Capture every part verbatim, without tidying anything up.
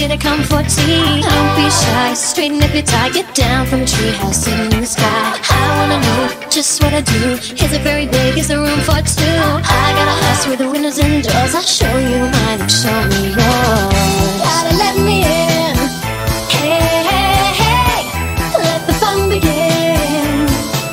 get a comfort tea. Don't be shy, straighten up your tie. Get down from a treehouse sitting in the sky. I wanna know just what I do. Is it very big? Is there room for two? I got a house with the windows and doors. I'll show you mine and show me yours. Gotta let me in. Hey, hey, hey, let the fun begin.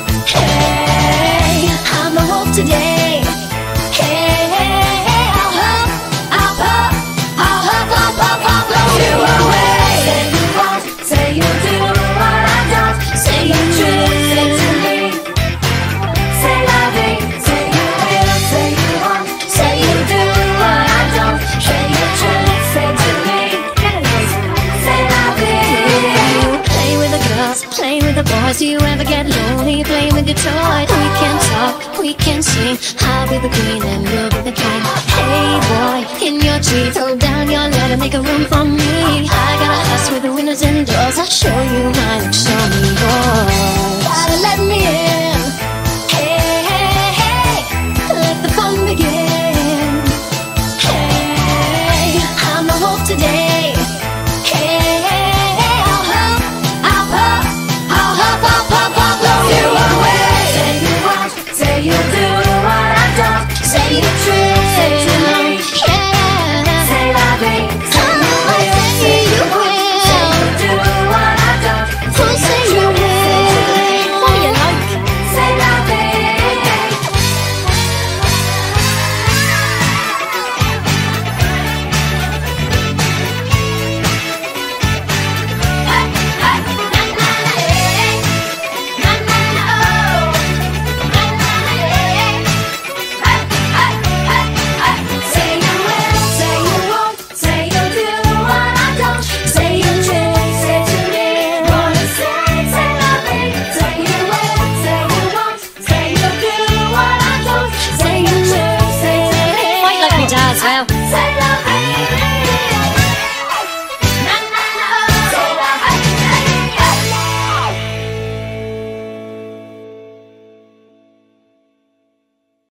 Hey, I'm a wolf today. Hey, hey, hey, I'll hop, I'll pop, I'll hop, hop, hop, hop, blow you away. Say you won't, say you'll do what I don't. Say you should, say to me. Say loving, say you will, say you won't. Say you do what I don't. Say you should, say to me. Say loving. Play with the girls, play with the boys. Do you ever get lonely playing with your toys? We can talk, we can sing. I'll be the queen and you'll be the king. Hey boy, in your tree, throw down your letter, make a room for me. I got a house with the windows and doors. I'll show you mine and show me yours. Gotta let me in. Hey, hey, hey, let the fun begin. Hey, I'm a wolf today. Hey, hey, hey, I'll hop, I'll pop, I'll hop, hop, hop, hop, blow you away. Say you won't, say you'll do what I don't. Say you true, say to me. Yeah. Say loving, say you will, say you will. Say you do what I don't. Oh, say you will. What do you like? Say loving. Say you will, say you won't, say you'll do what I don't. Say you should, say to me. Wanna say, say loving. Say you will, say you won't, say you'll do what I don't. Say you should, say to me. Fight like me, Dad, well. Say